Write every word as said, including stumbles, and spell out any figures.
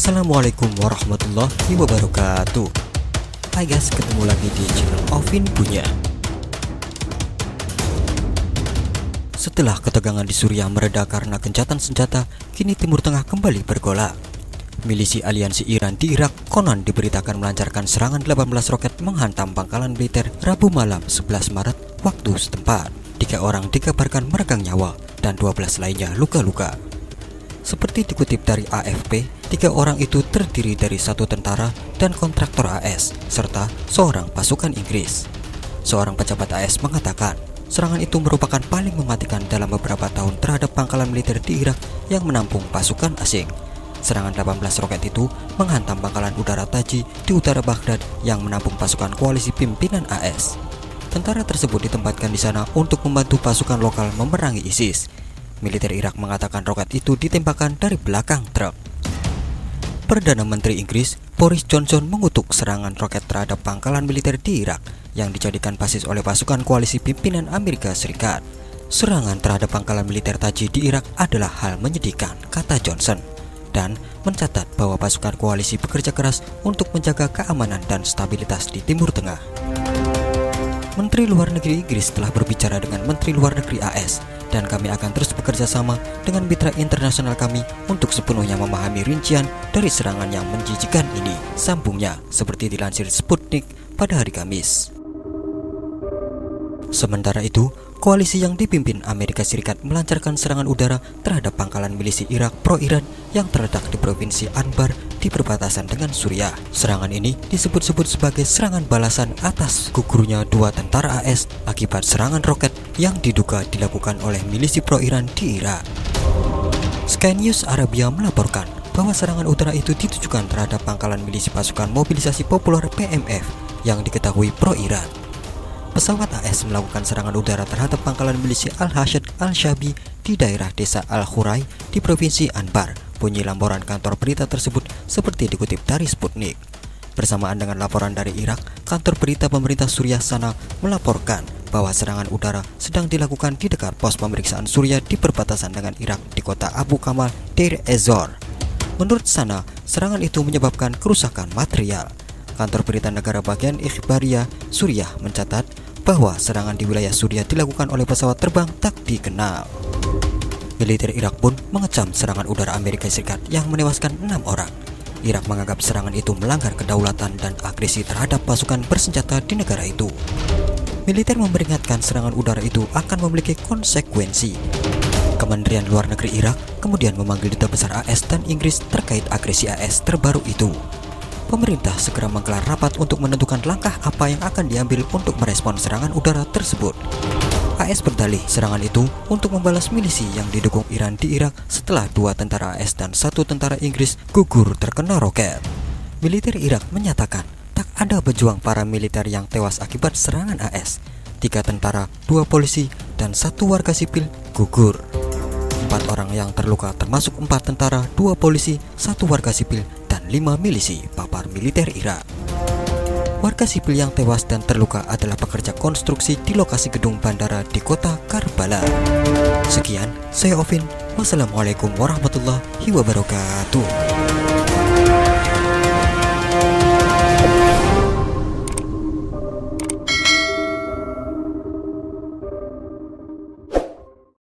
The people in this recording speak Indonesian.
Assalamualaikum warahmatullahi wabarakatuh. Hai guys, ketemu lagi di channel Ovin Punya. Setelah ketegangan di Suriah mereda karena gencatan senjata, kini Timur Tengah kembali bergolak. Milisi aliansi Iran di Irak konon diberitakan melancarkan serangan delapan belas roket menghantam pangkalan militer Rabu malam sebelas Maret waktu setempat. Tiga orang dikabarkan meregang nyawa dan dua belas lainnya luka-luka. Seperti dikutip dari A F P, tiga orang itu terdiri dari satu tentara dan kontraktor A S, serta seorang pasukan Inggris. Seorang pejabat A S mengatakan, serangan itu merupakan paling mematikan dalam beberapa tahun terhadap pangkalan militer di Irak yang menampung pasukan asing. Serangan delapan belas roket itu menghantam pangkalan udara Taji di utara Baghdad yang menampung pasukan koalisi pimpinan A S. Tentara tersebut ditempatkan di sana untuk membantu pasukan lokal memerangi ISIS. Militer Irak mengatakan roket itu ditembakkan dari belakang truk. Perdana Menteri Inggris Boris Johnson mengutuk serangan roket terhadap pangkalan militer di Irak yang dijadikan basis oleh pasukan koalisi pimpinan Amerika Serikat. Serangan terhadap pangkalan militer Taji di Irak adalah hal menyedihkan, kata Johnson, dan mencatat bahwa pasukan koalisi bekerja keras untuk menjaga keamanan dan stabilitas di Timur Tengah. Menteri Luar Negeri Inggris telah berbicara dengan Menteri Luar Negeri A S, dan kami akan terus bekerja sama dengan mitra internasional kami untuk sepenuhnya memahami rincian dari serangan yang menjijikan ini, sambungnya, seperti dilansir Sputnik pada hari Kamis. Sementara itu, koalisi yang dipimpin Amerika Serikat melancarkan serangan udara terhadap pangkalan milisi Irak pro-Iran yang terletak di provinsi Anbar di perbatasan dengan Suriah. Serangan ini disebut-sebut sebagai serangan balasan atas gugurnya dua tentara A S akibat serangan roket yang diduga dilakukan oleh milisi pro-Iran di Irak. Sky News Arabia melaporkan bahwa serangan udara itu ditujukan terhadap pangkalan milisi pasukan mobilisasi populer P M F yang diketahui pro-Iran. Pesawat A S melakukan serangan udara terhadap pangkalan milisi Al-Hashd Al-Shabi di daerah desa Al-Khurai di provinsi Anbar, bunyi laporan kantor berita tersebut seperti dikutip dari Sputnik. Bersamaan dengan laporan dari Irak, kantor berita pemerintah Suriah sana melaporkan bahwa serangan udara sedang dilakukan di dekat pos pemeriksaan Suriah di perbatasan dengan Irak di kota Abu Kamal, Deir ez-Zor. Menurut sana, serangan itu menyebabkan kerusakan material. Kantor berita negara bagian Ikhbariyah Suriah mencatat bahwa serangan di wilayah Suriah dilakukan oleh pesawat terbang tak dikenal. Militer Irak pun mengecam serangan udara Amerika Serikat yang menewaskan enam orang. Irak menganggap serangan itu melanggar kedaulatan dan agresi terhadap pasukan bersenjata di negara itu. Militer memperingatkan serangan udara itu akan memiliki konsekuensi. Kementerian Luar Negeri Irak kemudian memanggil duta besar A S dan Inggris terkait agresi A S terbaru itu. Pemerintah segera menggelar rapat untuk menentukan langkah apa yang akan diambil untuk merespon serangan udara tersebut. A S berdalih serangan itu untuk membalas milisi yang didukung Iran di Irak setelah dua tentara A S dan satu tentara Inggris gugur terkena roket. Militer Irak menyatakan tak ada pejuang paramiliter yang tewas akibat serangan A S. Tiga tentara, dua polisi, dan satu warga sipil gugur. Empat orang yang terluka termasuk empat tentara, dua polisi, satu warga sipil, dan lima milisi papar militer Irak. Warga sipil yang tewas dan terluka adalah pekerja konstruksi di lokasi gedung bandara di kota Karbala. Sekian, saya Ovin. Wassalamualaikum warahmatullahi wabarakatuh.